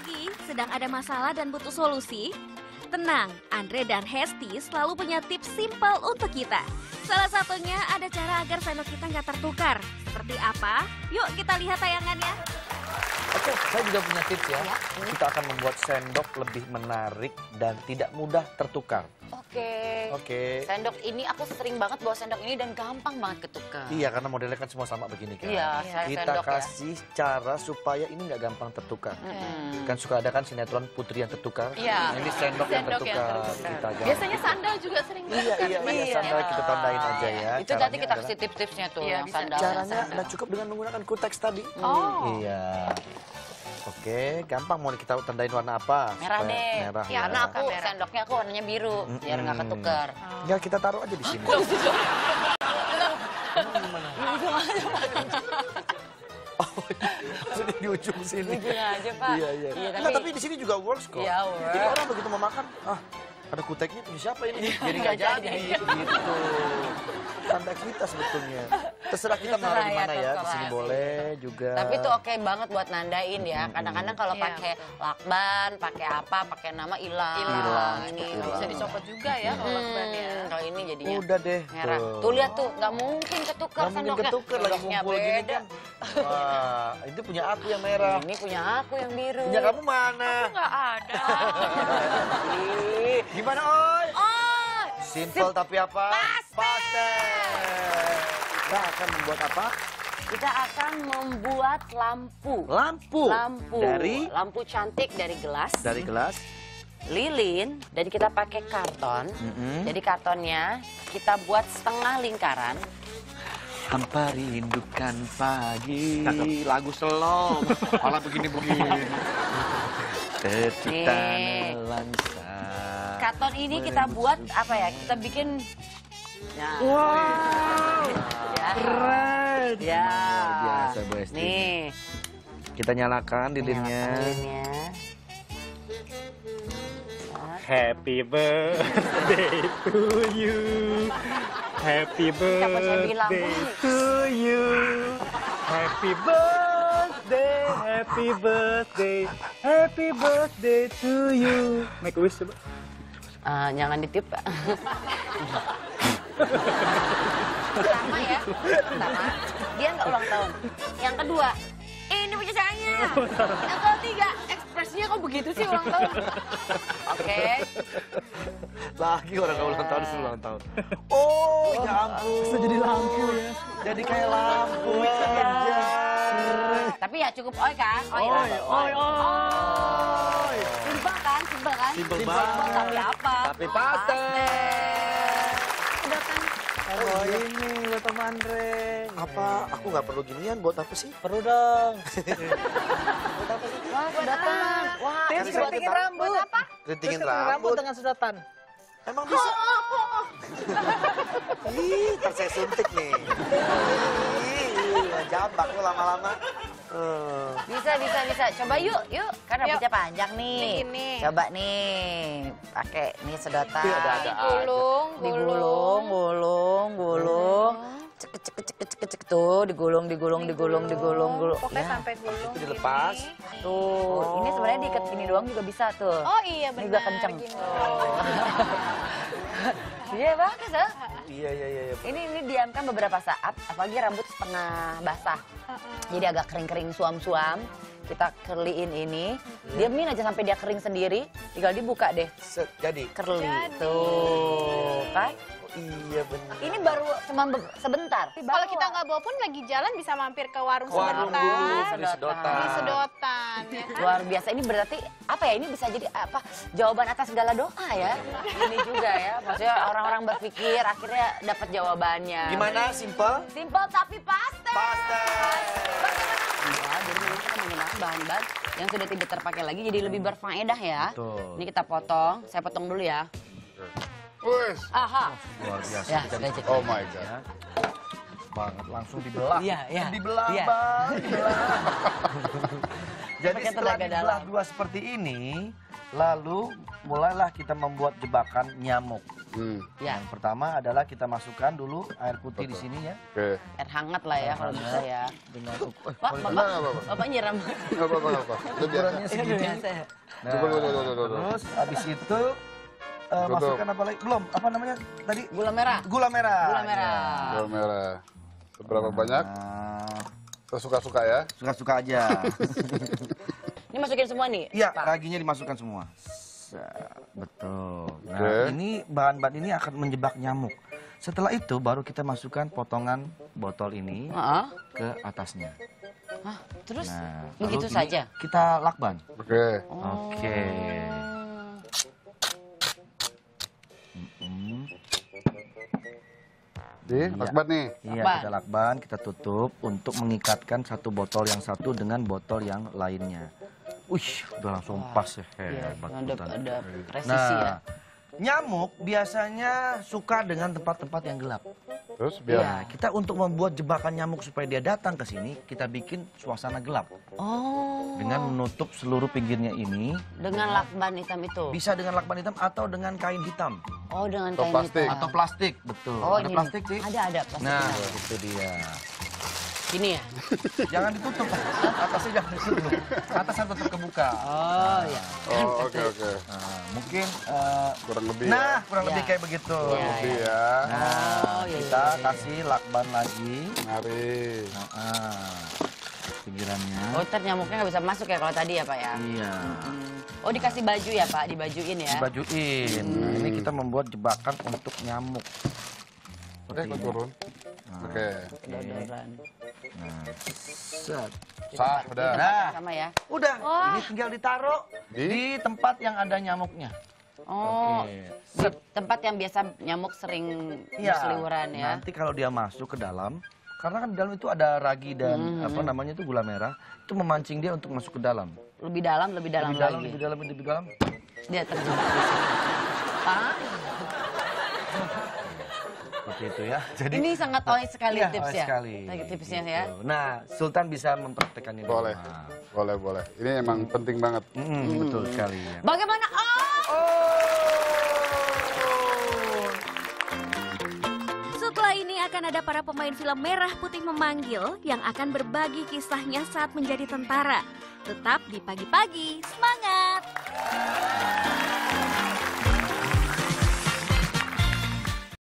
lagi sedang ada masalah dan butuh solusi? Tenang, Andre dan Hesti selalu punya tips simpel untuk kita. Salah satunya ada cara agar sendok kita nggak tertukar. Seperti apa? Yuk kita lihat tayangannya. Oke, saya juga punya tips ya. Kita akan membuat sendok lebih menarik dan tidak mudah tertukar. Oke. Sendok ini aku sering banget bawa sendok ini dan gampang banget ketukar. Iya, karena modelnya kan semua sama begini kan. Iya, kita sendok kasih cara supaya ini nggak gampang tertukar. Kan suka ada kan sinetron Putri yang tertukar. Iya. Nah, ini sendok yang tertukar. Kita ganti. Biasanya sandal juga sering tertukar. Iya, sandal kita tandain aja ya. Itu nanti kita kasih tips-tipsnya tuh. Iya, yang bisa. sandal. Caranya adalah cukup dengan menggunakan kuteks tadi. Oh. Iya. Oke, gampang. Mau kita tandain warna apa? Merah Supaya deh. Merah. Ya, karena aku sendoknya aku warnanya biru, biar nggak ketukar. Ya, kita taruh aja di sini. Sudah di ujung sini. Ujung aja, Pak. Iya. Iya, Nggak, tapi di sini juga works kok. Iya, works. Jadi orang begitu mau makan, ada kuteknya punya siapa ini? Jadi nggak jadi gitu. Tanda kita sebetulnya. Terserah kita mau di mana ya. Di sini boleh juga. Tapi itu oke banget buat nandain ya. Kadang-kadang kalau pakai lakban, pakai apa, pakai nama hilang. Ini Bisa dicopot juga ya kalau lakban ya. Kalau ini jadinya Udah deh. merah. Tuh lihat tuh, nggak mungkin ketukar Nggak mungkin sendoknya. ketukar lagi Sendoknya ngumpul gini beda. kan. Wah, itu punya aku yang merah. Ini punya aku yang biru. Punya kamu mana? Nggak ada. Gimana, Oi? Simple tapi apa? Pastel. Kita akan membuat apa? Kita akan membuat lampu. Lampu. Dari? Lampu cantik dari gelas. Dari gelas. Lilin, dan kita pakai karton. Jadi kartonnya kita buat setengah lingkaran. Hampa rindukan pagi. Lagu slow. Malah begini-begini. Tercipta nelangsa. Karton ini kita buat apa ya? Kita bikin. Nah. Wow. Ya. Keren. Ya. Luar biasa, Bu Esti. Nih. Kita nyalakan lilinnya. Lilinnya. Happy birthday to you. Happy Siapa saya bilang? birthday to you. Happy birthday, happy birthday, happy birthday to you. Make a wish coba. Jangan ditip, Pak. Pertama ya. Pertama, dia nggak ulang tahun. Yang kedua, ini punya saya. Yang ketiga, ekspresinya kok begitu sih ulang tahun. Oke. Lagi orang ulang tahun disuruh ulang tahun. Oh, ya ampun. Bisa jadi lampu ya. Jadi kayak lampu aja. Tapi ya cukup oi kan? Oi. Simpel kan? Simpel kan? Simpel Simpel banget. tapi apa? Tapi pastel. Sedotan. Oh ini buat Om Andre. Apa? Aku nggak perlu ginian. Buat apa sih? Perlu dong. Wah, sedotan. Wah, Tips ini buat keritingin rambut. Buat apa? Keritingin rambut rambut. dengan sedotan. Emang bisa? Ih, ntar saya suntik nih. Ih, jambak lu lama-lama. Bisa. Coba yuk. Kan rambutnya panjang nih. Ini. Coba nih. Pakai nih sedotan. Iya, ada. Digulung. Cek tuh, digulung. Pokoknya sampai gulung. Itu dilepas. gini. Tuh, ini sebenarnya diikat gini doang juga bisa tuh. Oh iya Ini benar. juga kenceng. Gini. Iya bagus ya. Iya. Ini diamkan beberapa saat, apalagi rambut setengah basah. Jadi agak kering-kering suam-suam. Kita curlyin ini, diamin aja sampai dia kering sendiri. Tinggal dibuka deh, Jadi? curly. Jadi. Tuh, kan? Iya benar. Ini baru cuma sebentar. Kalau kita nggak bawa pun lagi jalan bisa mampir ke warung Warung sebentar. dulu, beli sedotan. Beli sedotan. Ya kan? Luar biasa, ini berarti apa ya, ini bisa jadi apa, jawaban atas segala doa ya. Ini juga ya, maksudnya orang-orang berpikir akhirnya dapat jawabannya. Gimana? Simple? Simpel tapi pastel. Pastel. Ya, jadi memang kita menggunakan bahan-bahan yang sudah tidak terpakai lagi, jadi lebih berfaedah ya. Betul. Ini kita potong, saya potong dulu ya. Wes. Aha. Luar biasa. Ya, Kita sudah di- cukup. Oh my God. Banget, langsung dibelah. Iya. Dibelah, Iya. Bang. Dibelah. Jadi Pakai setelah tenaga dibelah dalam. dua seperti ini, lalu mulailah kita membuat jebakan nyamuk. Ya, Yang pertama adalah kita masukkan dulu air putih di sini ya. Oke. air hangat lah ya kalau bisa ya. Dengan Pak, Bapak nyiram. Nggak apa-apa. Itu biasa. ukurannya segini. Biasa ya. Nah, Coba. terus habis itu masukkan apa lagi? Belum, apa namanya tadi? Gula merah. Gula merah. Gula merah. Gula merah. Seberapa banyak? Nah, Sesuka-suka ya. suka-suka aja. Ini masukin semua nih? Iya, Pak? raginya dimasukkan semua. Betul. Nah, Oke. ini bahan-bahan ini akan menjebak nyamuk. Setelah itu baru kita masukkan potongan botol ini Heeh. ke atasnya. Hah, terus Nah, begitu lalu gini saja? Kita lakban. Oke. Oke. Di lakban nih. Iya, Lakban. kita lakban, kita tutup untuk mengikatkan satu botol yang satu dengan botol yang lainnya. Wih, udah langsung pas ya. Iya, Hebat. ada presisi Nah, ya. nyamuk biasanya suka dengan tempat-tempat yang gelap. Terus Iya. biar Nah, kita untuk membuat jebakan nyamuk supaya dia datang ke sini, kita bikin suasana gelap Oh, dengan menutup seluruh pinggirnya ini. dengan lakban hitam itu? Bisa dengan lakban hitam atau dengan kain hitam Oh, dengan Atau kain plastik. hitam. atau plastik, betul. Oh, Ada ini. plastik sih. Ada plastik. Nah, itu dia. Gini ya? Jangan ditutup, atasnya jangan ditutup. Atasnya tetap kebuka. Oh, iya. Oh, oke. Nah, mungkin Kurang lebih nah ya. kurang lebih Ya. kayak begitu. Iya. Lebih ya. Nah, Oh, iya, kita iya, iya. kasih lakban lagi. Mari. Pinggirannya. Oh, ntar nyamuknya nggak bisa masuk ya kalau tadi ya, Pak ya? Iya. Oh, dikasih baju ya, Pak? Dibajuin ya? Dibajuin. Nah, ini kita membuat jebakan untuk nyamuk. Seperti Kok ini. turun? Oke. Dodoran. Nah, set. Sah, udah. Nah, Sama ya? udah. Wah. Ini tinggal ditaruh di tempat yang ada nyamuknya. Oh, Oke. di tempat yang biasa nyamuk sering Iya. berseliweran ya? Nanti kalau dia masuk ke dalam, karena kan di dalam itu ada ragi dan apa namanya itu gula merah, itu memancing dia untuk masuk ke dalam. Lebih dalam Lebih lagi. dalam, lebih dalam. Dia terjebak di sini. Pak, Seperti itu ya. Jadi ini sangat oleh sekali iya, tips oleh ya? sekali. Tipsnya ya? Gitu. Nah, Sultan bisa mempraktekkan ini. di Boleh. rumah. Boleh. Ini emang penting banget. Betul sekali. Ya. Bagaimana? Setelah ini akan ada para pemain film Merah Putih Memanggil yang akan berbagi kisahnya saat menjadi tentara. Tetap di pagi-pagi, semangat!